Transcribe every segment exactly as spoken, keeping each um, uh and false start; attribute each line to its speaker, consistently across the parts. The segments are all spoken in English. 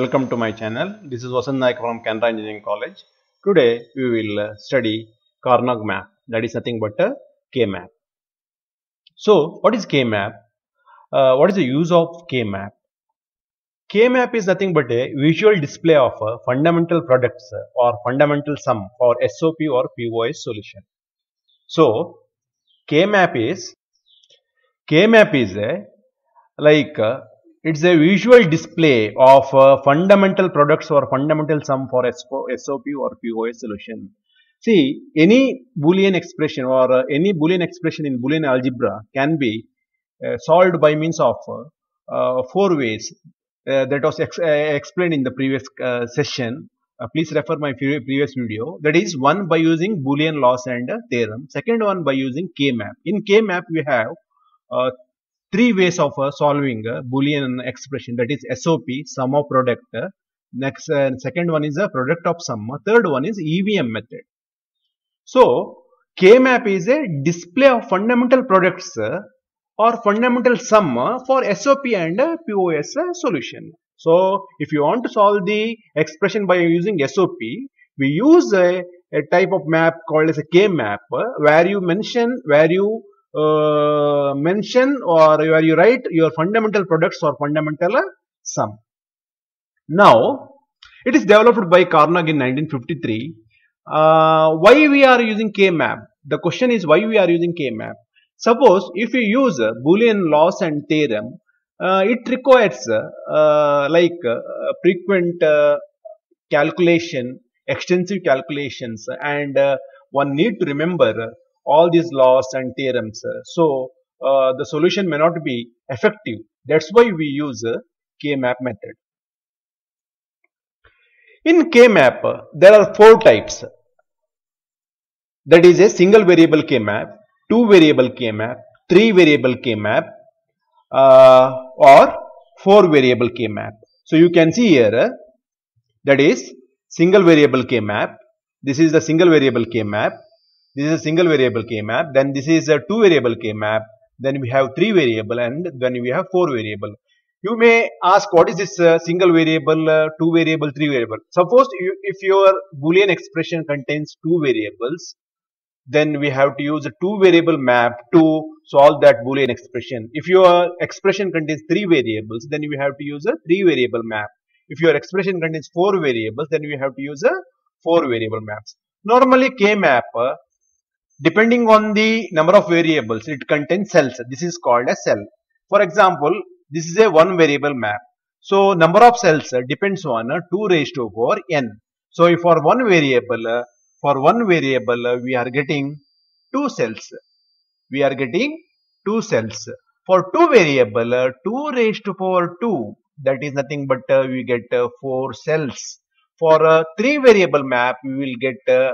Speaker 1: welcome to my channel. This is Vasant Naik from Canara Engineering College. Today we will uh, study Karnaugh map, that is nothing but a K-map. So what is K-map? Uh, what is the use of K-map? K-map is nothing but a visual display of uh, fundamental products uh, or fundamental sum for S O P or P O S solution. So K-map is K-map is a like uh, it's a visual display of uh, fundamental products or fundamental sum for S O P or P O S solution. See, any Boolean expression or uh, any Boolean expression in Boolean algebra can be uh, solved by means of uh, four ways. Uh, that was ex uh, explained in the previous uh, session. Uh, please refer my previous video. That is, one by using Boolean laws and uh, theorem. Second one by using K-map. In K-map we have uh, three ways of uh, solving a Boolean expression, that is S O P, sum of product. Next, uh, second one is a product of sum. Third one is E V M method. So K-map is a display of fundamental products uh, or fundamental sum uh, for S O P and uh, P O S uh, solution. So if you want to solve the expression by using S O P, we use a, a type of map called as a K-map, uh, where you mention where you Uh, mention or where you write your fundamental products or fundamental uh, sum. Now, it is developed by Karnaugh in nineteen fifty-three. Uh, why we are using K-map? The question is why we are using K-map. Suppose if we use uh, Boolean laws and theorem, uh, it requires uh, uh, like uh, frequent uh, calculation, extensive calculations, and uh, one need to remember uh, all these laws and theorems. So uh, the solution may not be effective. That's why we use a K-map method. In K-map uh, there are four types. That is a single variable K-map, two variable K-map, three variable K-map, uh, or four variable K-map. So you can see here uh, that is single variable K-map. This is the single variable K-map. This is a single variable K-map. Then this is a two variable K-map. Then we have three variable, and then we have four variable. You may ask, what is this uh, single variable, uh, two variable, three variable? Suppose you, if your Boolean expression contains two variables, then we have to use a two variable map to solve that Boolean expression. If your expression contains three variables, then we have to use a three variable map. If your expression contains four variables, then we have to use a four variable maps. Normally K-map, uh, depending on the number of variables, it contains cells. This is called a cell. For example, this is a one variable map. So number of cells uh, depends on uh, two raised to power n. So if for one variable, uh, for one variable uh, we are getting two cells. We are getting two cells. For two variable, uh, two raised to power two, that is nothing but uh, we get uh, four cells. For uh, three variable map, we will get uh,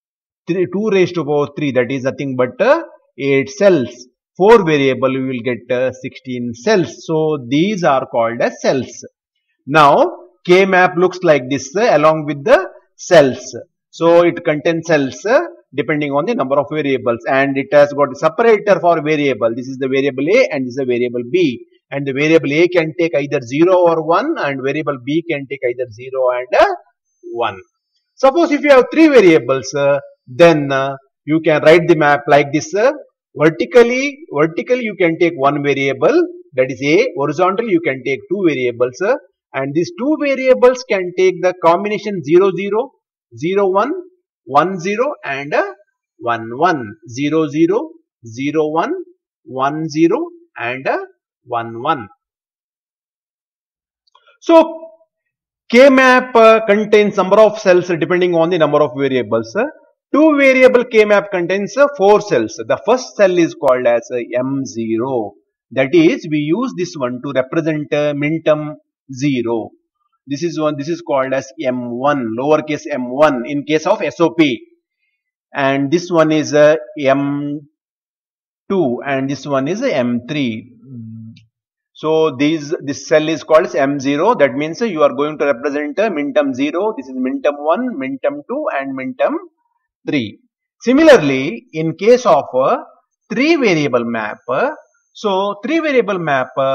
Speaker 1: two raised to power three, that is nothing but uh, eight cells. four variable we will get uh, sixteen cells. So these are called as cells. Now K-map looks like this uh, along with the cells. So it contains cells uh, depending on the number of variables, and it has got a separator for variable. This is the variable A and this is the variable B, and the variable A can take either zero or one, and variable B can take either zero and uh, one. Suppose if you have three variables, uh, then uh, you can write the map like this. Uh, vertically, vertically you can take one variable, that is A. Horizontally you can take two variables, uh, and these two variables can take the combination zero zero, zero one, one zero, and uh, one one, zero zero, zero one, one zero, and uh, one one. So K-map uh, contains number of cells depending on the number of variables. Uh, two variable K-map contains uh, four cells. The first cell is called as uh, M zero. That is, we use this one to represent uh, minterm zero. This is one. This is called as M one, lowercase m one in case of S O P. And this one is uh, M two, and this one is uh, M three. So these this cell is called as M zero. That means uh, you are going to represent uh, minterm zero. This is minterm one, minterm two, and minterm three. Similarly, in case of uh, three variable map, uh, so three variable map, uh,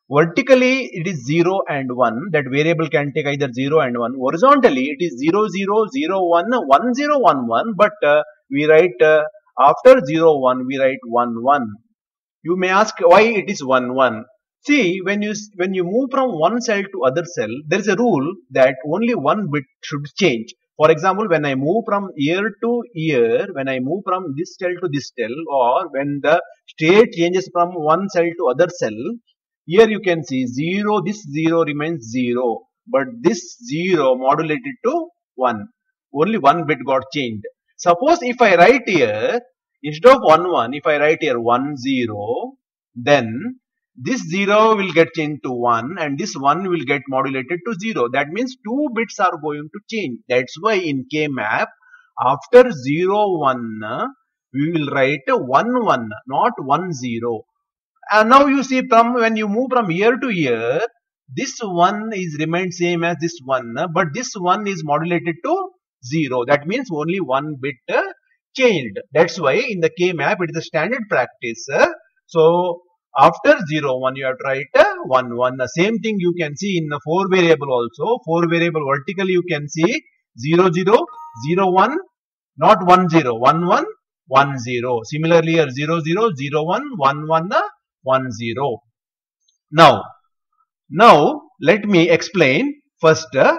Speaker 1: vertically it is zero and one. That variable can take either zero and one. Horizontally it is zero, zero, zero, one, one, zero, one, one. But uh, we write uh, after zero, one, we write one, one. You may ask why it is one, one. See, when you when you move from one cell to other cell, there is a rule that only one bit should change. For example, when I move from year to year, when I move from this cell to this cell, or when the state changes from one cell to other cell, here you can see zero, this zero remains zero, but this zero modulated to one. Only one bit got changed. Suppose if I write here, instead of one, one, if I write here one, zero, then this zero will get changed to one and this one will get modulated to zero. That means two bits are going to change. That's why in K map, after zero, one, we will write one, one, not one, zero. And now you see, from when you move from year to year, this one is remained same as this one, but this one is modulated to zero. That means only one bit changed. That's why in the K map it is a standard practice. So after zero, one you have to write one, one. The same thing you can see in the four variable also. four variable vertically you can see zero, zero, zero, one, not one, zero, one, one, one, zero. Similarly here zero, zero, zero, one, one, one, one, zero. Now, now let me explain first uh,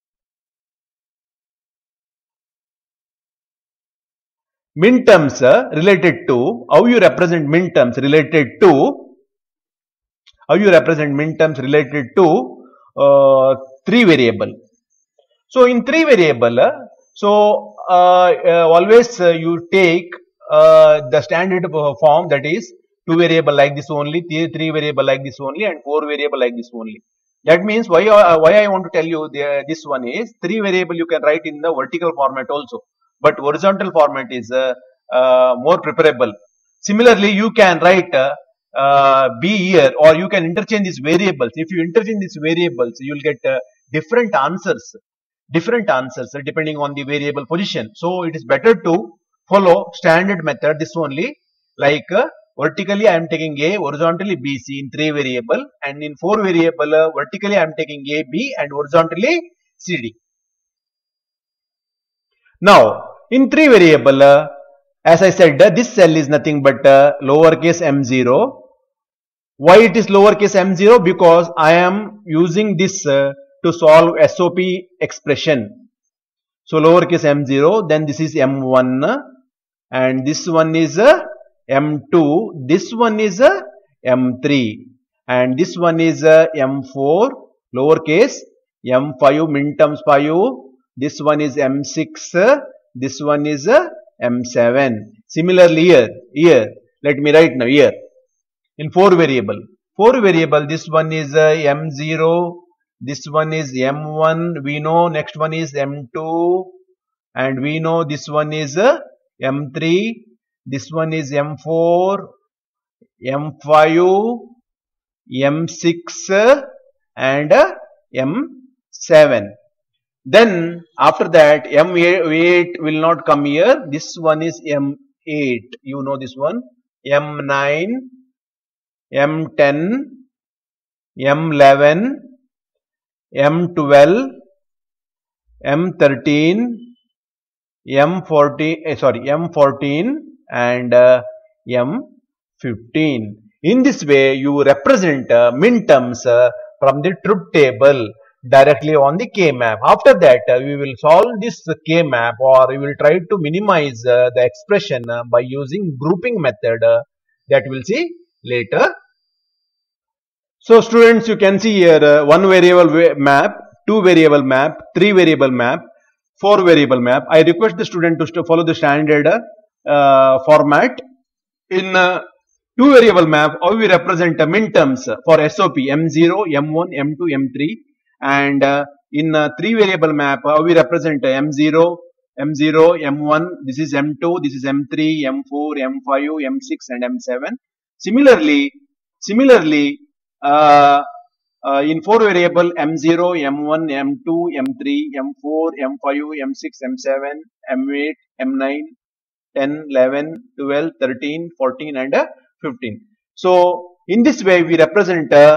Speaker 1: min terms uh, related to how you represent min terms related to how you represent min terms related to uh, three variable. So in three variable, uh, so uh, uh, always uh, you take uh, the standard form, that is two variable like this only, three, three variable like this only, and four variable like this only. That means why uh, why I want to tell you the, this one is three variable you can write in the vertical format also, but horizontal format is uh, uh, more preferable. Similarly, you can write uh, uh, B here, or you can interchange these variables. If you interchange these variables, you will get uh, different answers, different answers uh, depending on the variable position. So it is better to follow standard method, this only, like uh, vertically I am taking A, horizontally B, C in three variable, and in four variable uh, vertically I am taking A, B, and horizontally C, D. Now in three variable, uh, as I said, uh, this cell is nothing but uh, lowercase m zero. Why it is lowercase m zero? Because I am using this uh, to solve S O P expression. So lowercase m zero, then this is m one, and this one is uh, m two, this one is uh, m three, and this one is uh, m four, lowercase m five, min terms five, this one is m six, uh, this one is uh, m seven. Similarly here, here, let me write now here, in four variable, four variable, this one is uh, m zero, this one is m one, we know next one is m two, and we know this one is uh, m three, this one is m four, m five, m six, uh, and uh, m seven. Then after that m eight will not come here, this one is m eight, you know this one, m nine, m ten, m eleven, m twelve, m thirteen, m fourteen, eh, sorry, m fourteen, and uh, m fifteen. In this way, you represent uh, min terms uh, from the truth table directly on the K map. After that, uh, we will solve this uh, K map, or we will try to minimize uh, the expression uh, by using grouping method uh, that we will see later. So students, you can see here uh, one variable map, two variable map, three variable map, four variable map. I request the student to follow the standard uh, format. In uh, two variable map, how we represent uh, min terms for S O P, m zero, m one, m two, m three, and uh, in uh, three variable map, how we represent uh, m zero, m zero, m one, this is m two, this is m three, m four, m five, m six, and m seven. Similarly, similarly, uh, uh, in four variable m zero, m one, m two, m three, m four, m five, m six, m seven, m eight, m nine, ten, eleven, twelve, thirteen, fourteen, and uh, fifteen. So in this way we represent uh,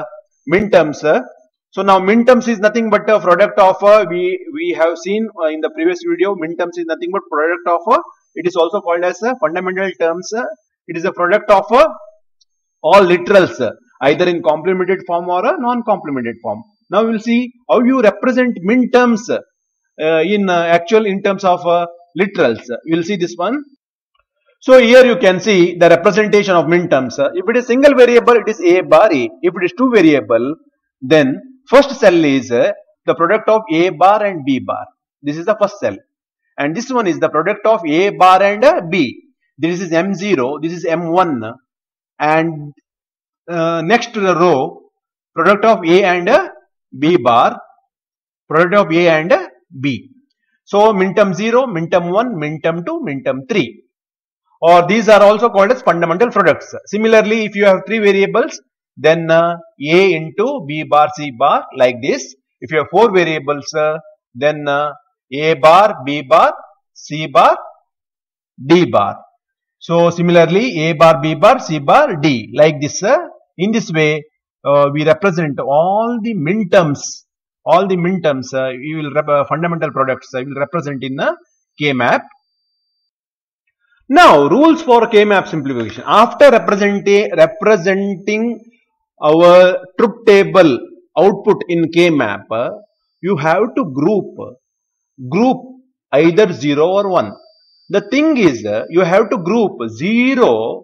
Speaker 1: minterms. Uh, so now minterms is nothing but a product of uh, we we have seen uh, in the previous video. Minterms is nothing but product of uh, it is also called as uh, fundamental terms. Uh, it is a product of uh, all literals, uh, either in complemented form or a non-complemented form. Now we will see how you represent minterms uh, in uh, actual in terms of uh, literals. We will see this one. So here you can see the representation of minterms. Uh, if it is single variable, it is a bar a. If it is two variable, then first cell is uh, the product of a bar and b bar. This is the first cell, and this one is the product of a bar and uh, b. This is m zero. This is m one, and uh, next to the row, product of a and uh, b bar, product of a and uh, b. So minterm zero, minterm one, minterm two, minterm three. Or these are also called as fundamental products. Similarly, if you have three variables, then uh, a into b bar c bar, like this. If you have four variables, uh, then uh, a bar, b bar, c bar, d bar. So similarly, a bar, b bar, c bar, d, like this. Uh, in this way, uh, we represent all the minterms. All the minterms, uh, you will uh, fundamental products. I uh, will represent in a K-map. Now, rules for K-map simplification. After representing representing our truth table output in K-map, uh, you have to group group either zero or one. The thing is, uh, you have to group zero.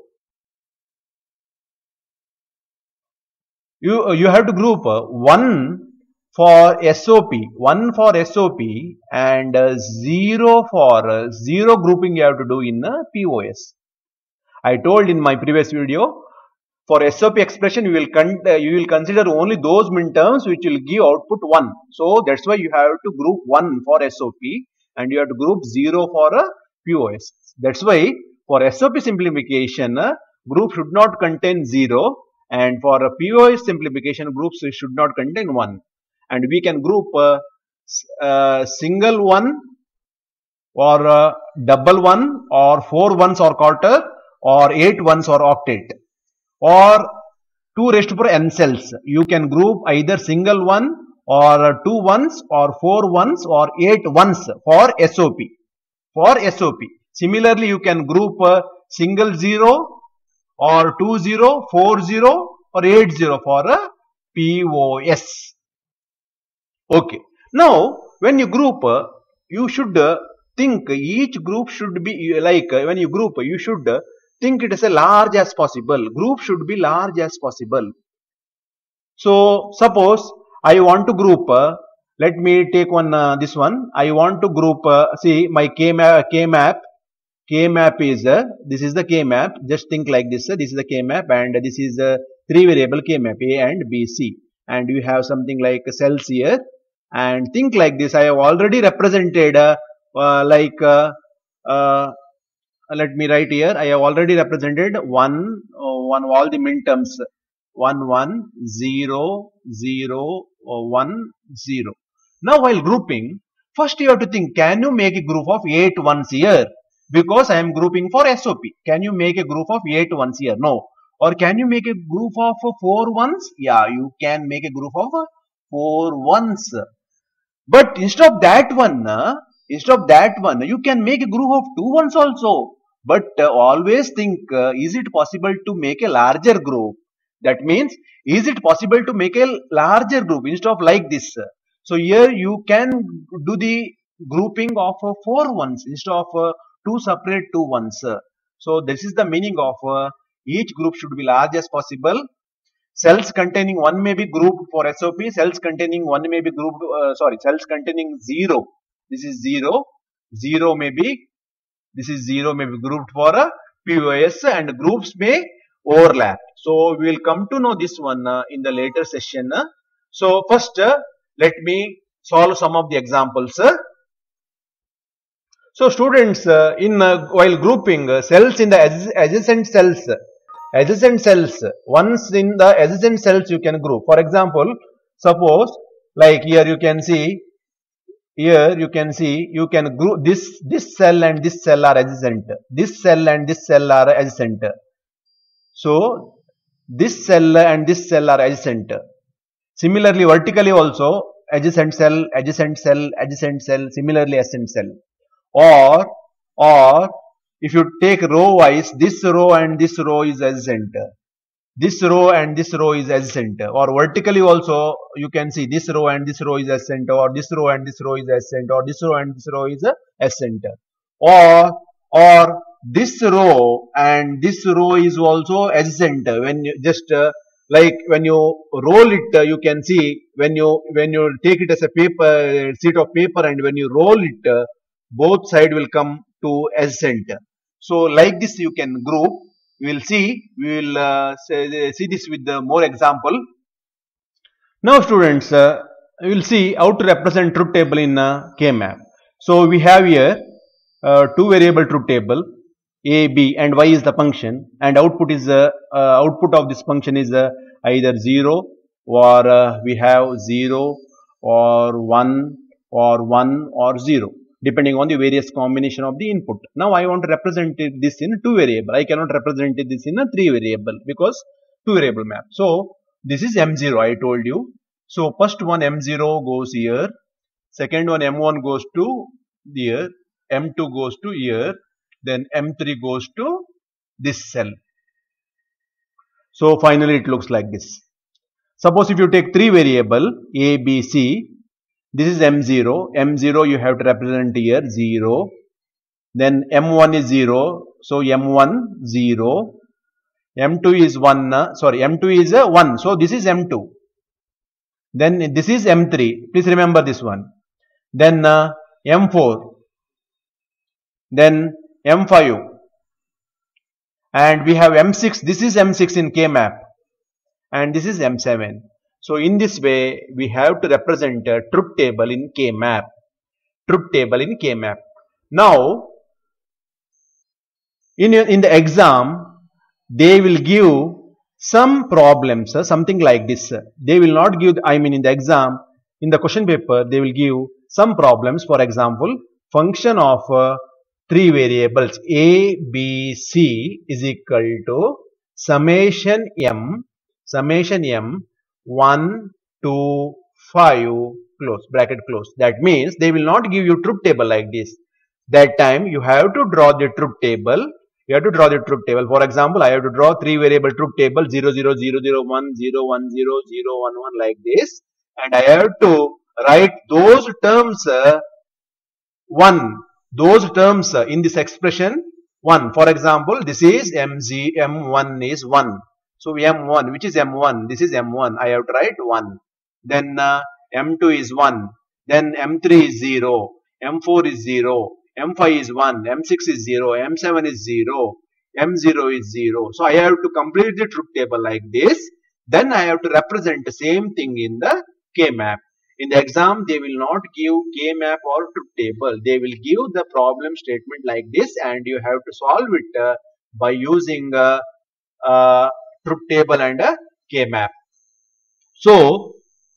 Speaker 1: You you have to group uh, one for S O P, one for S O P, and uh, zero for uh, zero grouping you have to do in uh, P O S. I told in my previous video, for S O P expression you will con uh, you will consider only those minterms which will give output one. So that's why you have to group one for S O P and you have to group zero for uh, P O S. That's why for S O P simplification, uh, group should not contain zero, and for uh, P O S simplification, groups should not contain one. And we can group uh, uh, single one or uh, double one or four ones or quarter or eight ones or octet or two raised to power n cells. You can group either single one or uh, two ones or four ones or eight ones for S O P. For S O P. Similarly, you can group uh, single zero or two zero, four zero or eight zero for a uh, P O S. Okay. Now, when you group, uh, you should uh, think each group should be like uh, when you group, you should uh, think it as a large as possible. Group should be large as possible. So, suppose I want to group. Uh, let me take one. Uh, this one. I want to group. Uh, see my K map. K map. K map is uh, this is the K map. Just think like this. Uh, this is the K map, and this is a uh, three variable K map A and B, C. And you have something like cells here. And think like this. I have already represented uh, uh, like uh, uh, let me write here. I have already represented one uh, one all the minterms one one zero zero one zero. Now while grouping, first you have to think, can you make a group of eight ones here? Because I am grouping for S O P. Can you make a group of eight ones here? No. Or can you make a group of four ones? Yeah, you can make a group of four ones. But instead of that one, uh, instead of that one, you can make a group of two ones also. But uh, always think, uh, is it possible to make a larger group? That means, is it possible to make a larger group instead of like this? So here you can do the grouping of uh, four ones instead of uh, two separate two ones. So this is the meaning of uh, each group should be large as possible. Cells containing one may be grouped for S O P. Cells containing one may be grouped. Uh, sorry, cells containing zero. This is zero. Zero may be. This is zero may be grouped for a P O S, and groups may overlap. So we will come to know this one uh, in the later session. Uh. So first, uh, let me solve some of the examples. Uh. So students, uh, in uh, while grouping uh, cells in the adjacent cells. Adjacent cells, once in the adjacent cells you can group. For example, suppose like here you can see, here you can see, you can group this, this cell and this cell are adjacent. This cell and this cell are adjacent. So, this cell and this cell are adjacent. Similarly, vertically also adjacent cell, adjacent cell, adjacent cell, similarly adjacent cell. Or, or if you take row wise, this row and this row is adjacent. This row and this row is adjacent. Or vertically also you can see this row and this row is adjacent, or this row and this row is adjacent, or this row and this row is adjacent. Or, or this row and this row is also adjacent. When you just uh, like when you roll it, uh, you can see when you when you take it as a paper sheet of paper, and when you roll it, uh, both side will come to adjacent. So like this you can group. We will see. We will uh, say, see this with the more example. Now, students, uh, we will see how to represent truth table in uh, K-map. So we have here uh, two variable truth table, a, b, and y is the function, and output is uh, uh, output of this function is uh, either zero, or uh, we have zero, or one, or one, or zero, depending on the various combination of the input. Now I want to represent this in two variable. I cannot represent this in a three variable because two variable map. So this is M zero, I told you. So first one M zero goes here, second one M one goes to here, M two goes to here, then M three goes to this cell. So finally it looks like this. Suppose if you take three variable A, B, C, this is M zero. M zero you have to represent here zero. Then M one is zero. So M one zero. M two is one. Uh, sorry, M two is uh, one. So this is M two. Then this is M three. Please remember this one. Then uh, M four. Then M five. And we have M six. This is M six in K-map. And this is M seven. So in this way, we have to represent a truth table in K-map. Truth table in K-map. Now, in, in the exam, they will give some problems, uh, something like this. They will not give, I mean in the exam, in the question paper, they will give some problems. For example, function of uh, three variables A, B, C is equal to summation M, summation M, one, two, five, close, bracket close. That means they will not give you truth table like this. That time you have to draw the truth table. You have to draw the truth table. For example, I have to draw three variable truth table zero, zero, zero, zero, one, zero, one, zero, zero, one, one like this. And I have to write those terms uh, one, those terms uh, in this expression one. For example, this is M Z, M one is one. So M one, which is M one, this is M one, I have to write one. Then uh, M two is one, then M three is zero, M four is zero, M five is one, M six is zero, M seven is zero, M zero is zero. So I have to complete the truth table like this. Then I have to represent the same thing in the K-map. In the exam, they will not give K-map or truth table. They will give the problem statement like this, and you have to solve it uh, by using uh, uh, truth table and a K-map. So,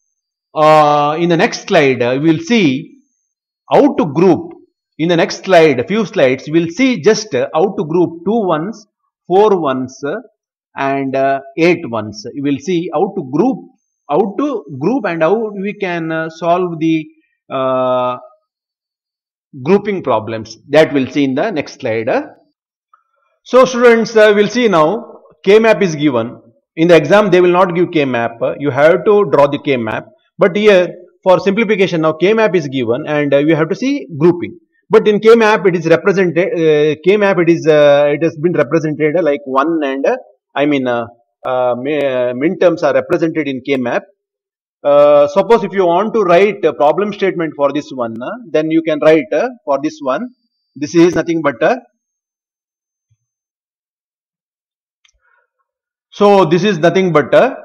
Speaker 1: uh, in the next slide, uh, we will see how to group. In the next slide, a few slides, we will see just uh, how to group two ones, four ones, uh, and uh, eight ones. We will see how to group, how to group, and how we can uh, solve the uh, grouping problems. That we'll see in the next slide. Uh. So, students, uh, we'll see now. K-map is given. In the exam, they will not give K-map. You have to draw the K-map. But here, for simplification, now K-map is given, and uh, you have to see grouping. But in K-map, it is represented. Uh, K-map, it is uh, it has been represented uh, like one, and uh, I mean uh, uh, min terms are represented in K-map. Uh, suppose if you want to write a problem statement for this one, uh, then you can write uh, for this one. This is nothing but a So this is nothing but a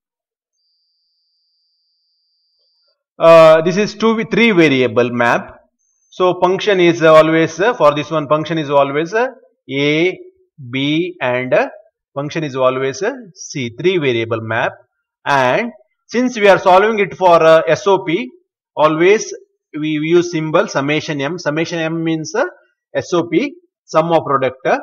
Speaker 1: uh, this is two three variable map. So function is always uh, for this one function is always uh, A, B, and uh, function is always uh, C, three variable map. And since we are solving it for uh, S O P, always we use symbol summation M. Summation M means uh, S O P, sum of product. Uh,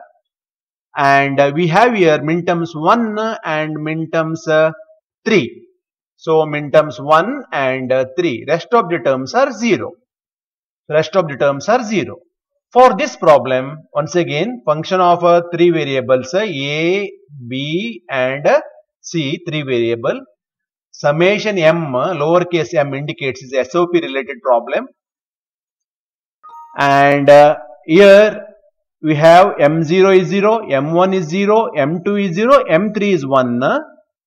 Speaker 1: and uh, we have here minterms one and minterms uh, three. So min terms one and uh, three. Rest of the terms are zero. Rest of the terms are zero. For this problem, once again, function of uh, three variables uh, A, B and uh, C, three variable. Summation m, uh, lowercase m indicates is a S O P related problem. And uh, here we have m zero is zero, m one is zero, m two is zero, m three is one. Uh,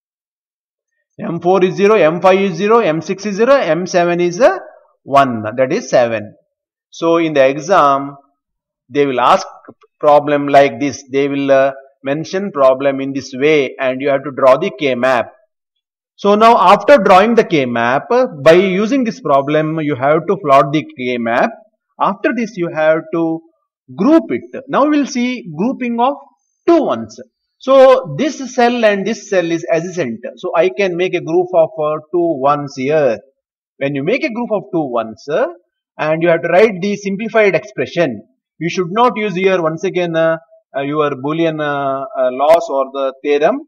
Speaker 1: m four is zero, m five is zero, m six is zero, m seven is uh, one, that is seven. So in the exam, they will ask problem like this. They will uh, mention problem in this way and you have to draw the K-map. So now after drawing the K-map, uh, by using this problem, you have to plot the K-map. After this, you have to group it. Now we will see grouping of two ones. So this cell and this cell is adjacent. So I can make a group of uh, two ones here. When you make a group of two ones uh, and you have to write the simplified expression, you should not use here once again uh, uh, your Boolean uh, uh, loss or the theorem.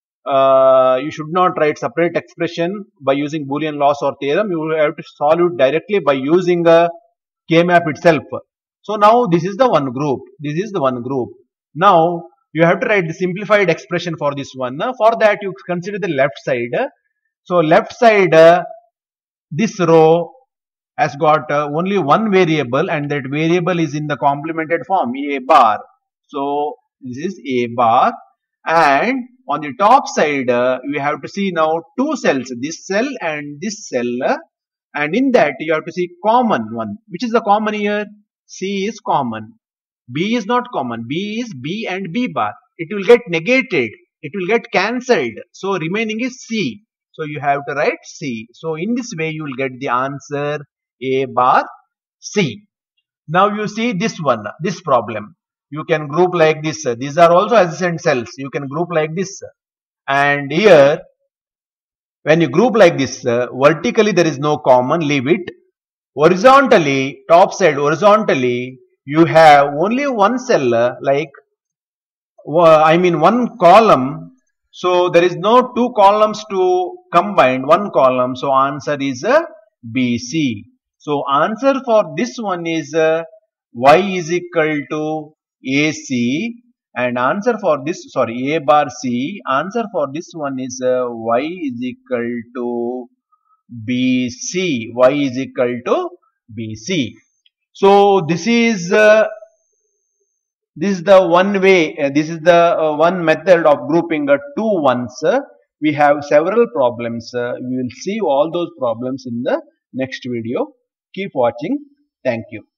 Speaker 1: Uh, you should not write separate expression by using Boolean loss or theorem. You will have to solve it directly by using a K-map itself. So now this is the one group. This is the one group. Now you have to write the simplified expression for this one. For that you consider the left side. So left side, uh, this row has got uh, only one variable and that variable is in the complemented form A bar. So this is A bar, and on the top side uh, we have to see now two cells, this cell and this cell, uh, and in that you have to see common one. Which is the common here? C is common. B is not common. B is B and B bar. It will get negated. It will get cancelled. So remaining is C. So you have to write C. So in this way you will get the answer A bar C. Now you see this one, this problem. You can group like this. These are also adjacent cells. You can group like this. And here, when you group like this, uh, vertically there is no common, leave it. Horizontally, top side horizontally, you have only one cell, uh, like, uh, I mean one column. So there is no two columns to combine, one column. So answer is uh, B C. So answer for this one is uh, Y is equal to A C, and answer for this, sorry, A bar C, answer for this one is uh, Y is equal to B C. Y is equal to B C. So this is uh, this is the one way, uh, this is the uh, one method of grouping uh, two ones. Uh, we have several problems. Uh, we will see all those problems in the next video. Keep watching. Thank you.